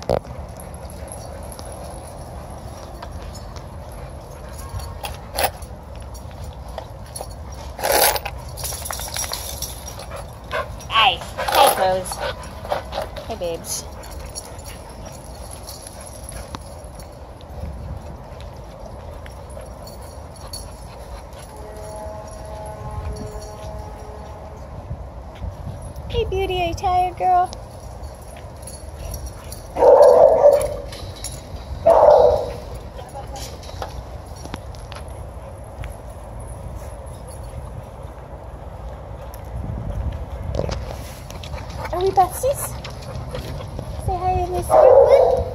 Hi. Hi, Rose. Hey, babes. Hey, beauty. Are you tired, girl? Are we besties? Say hi to Miss Brooklyn.